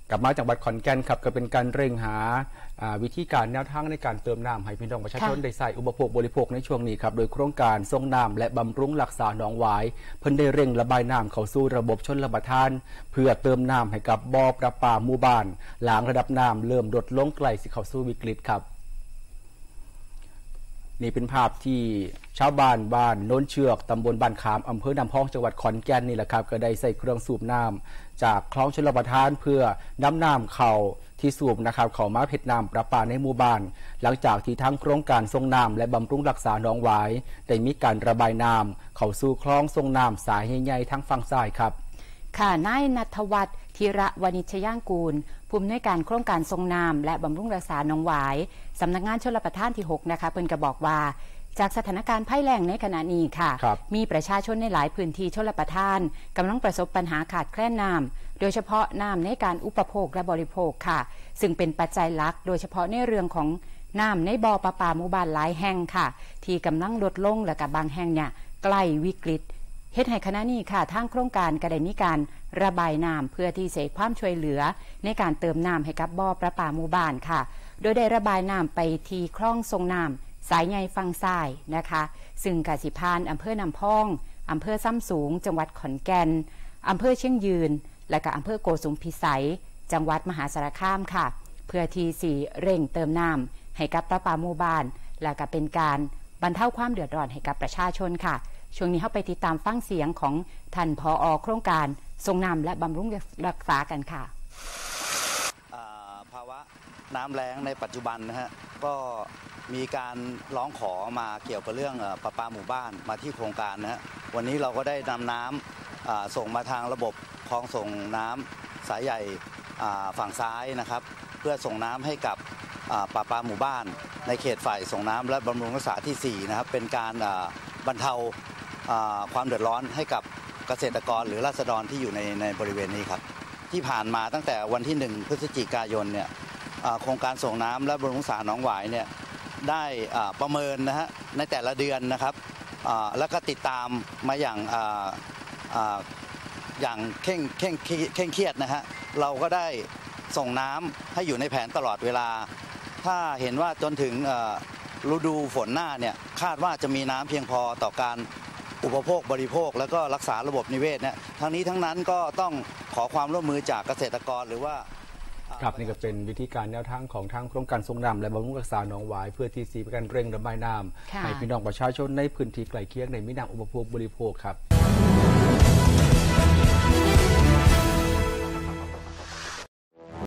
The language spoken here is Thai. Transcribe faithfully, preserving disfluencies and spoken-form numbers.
กลับมาจากจังหวัดขอนแก่นครับก็เป็นการเร่งหาวิธีการแนวทางในการเติมน้ำให้พี่น้องประชาชนได้ใส่อุปโภคบริโภคในช่วงนี้ครับโดยโครงการส่งน้ำและบำรุงรักษาหนองหวายเพิ่นได้เร่งระบายน้ำเข้าสู่ระบบชลประทานเพื่อเติมน้ำให้กับบ่อประปาหมู่บ้านหลังระดับน้ำเริ่มลดลงใกล้สิเข้าสู่วิกฤตครับนี่เป็นภาพที่ชาวบ้านบ้านโน้นเชือกตำบลบ้านขามอำเภอน้ำพองจังหวัดขอนแก่นนี่แหละครับก็ได้ใส่เครื่องสูบน้ำจากคลองชลประทานเพื่อนำน้ำเข้าที่สูบนะครับเข้ามาเพชรน้ำประปาในหมู่บ้านหลังจากที่ทั้งโครงการส่งน้ำและบำรุงรักษาหนองหวายได้มีการระบายน้ำเข้าสู่คลองส่งน้ำสายใหญ่ๆทั้งฝั่งซ้ายครับค่ะนายณัฐวัฒน์ธีระวณิชย่างกูลผู้อำนวยการโครงการทรงน้ำและบำรุงรักษาหนองหวายสำนักงานชลประทานที่หกนะคะเพิ่นก็บอกว่าจากสถานการณ์ภัยแล้งในขณะนี้ค่ะมีประชาชนในหลายพื้นที่ชลประทานกำลังประสบปัญหาขาดแคลนน้ำโดยเฉพาะน้ำในการอุปโภคและบริโภคค่ะซึ่งเป็นปัจจัยหลักโดยเฉพาะในเรื่องของน้ำในบ่อประปาหมู่บ้านหลายแห่งค่ะที่กำลังลดลงและกับบางแห่งเนี่ยใกล้วิกฤตเฮ็ดให้คณะนี้ค่ะทางโครงการก็ได้มีการระบายน้ำเพื่อที่จะความช่วยเหลือในการเติมน้ำให้กับบ่อประปาหมู่บ้านค่ะโดยได้ระบายน้ำไปที่คลองส่งน้ำสายใหญ่ฝั่งซ้ายนะคะซึ่งกสิพานอำเภอน้ำพองอำเภอซ้ำสูงจังหวัดขอนแก่นอำเภอเชียงยืนและก็อำเภอโกสุมพิสัยจังหวัดมหาสารคามค่ะเพื่อที่สี่เร่งเติมน้ำให้กับประปาหมู่บ้านและก็เป็นการบรรเทาความเดือดร้อนให้กับประชาชนค่ะช่วงนี้เข้าไปติดตามฟังเสียงของท่านผอ.โครงการส่งน้ำและบำรุงรักษากันค่ะภาวะน้ำแล้งในปัจจุบันนะฮะก็มีการร้องขอมาเกี่ยวกับเรื่องประปาหมู่บ้านมาที่โครงการนะฮะวันนี้เราก็ได้นำน้ำส่งมาทางระบบคลองส่งน้ำสายใหญ่ฝั่งซ้ายนะครับเพื่อส่งน้ำให้กับประปาหมู่บ้านในเขตฝ่ายส่งน้ำและบำรุงรักษาที่สี่นะครับเป็นการบรรเทาความเดือดร้อนให้กับเกษตรกรหรือราษฎรที่อยู่ในในบริเวณนี้ครับที่ผ่านมาตั้งแต่วันที่หนึ่งพฤศจิกายนเนี่ยโครงการส่งน้ำและบำรุงรักษาหนองหวายเนี่ยได้ประเมินนะฮะในแต่ละเดือนนะครับแล้วก็ติดตามมาอย่างอย่างเข่งเข่งเข่งเครียดนะฮะเราก็ได้ส่งน้ำให้อยู่ในแผนตลอดเวลาถ้าเห็นว่าจนถึงฤดูฝนหน้าเนี่ยคาดว่าจะมีน้ำเพียงพอต่อการอุปโภคบริโภคแล้วก็รักษาระบบนิเวศเนี่ยทั้งนี้ทั้งนั้นก็ต้องขอความร่วมมือจากเกษตรกรหรือว่าครับนี่ก็เป็นวิธีการแนวทางของทางโครงการส่งน้ำและบำรุงรักษาหนองหวายเพื่อที่สีการเร่งระบายน้ำให้พี่น้องประชาชนในพื้นที่ใกล้เคียงในมิน้ำอุปโภคบริโภคครับ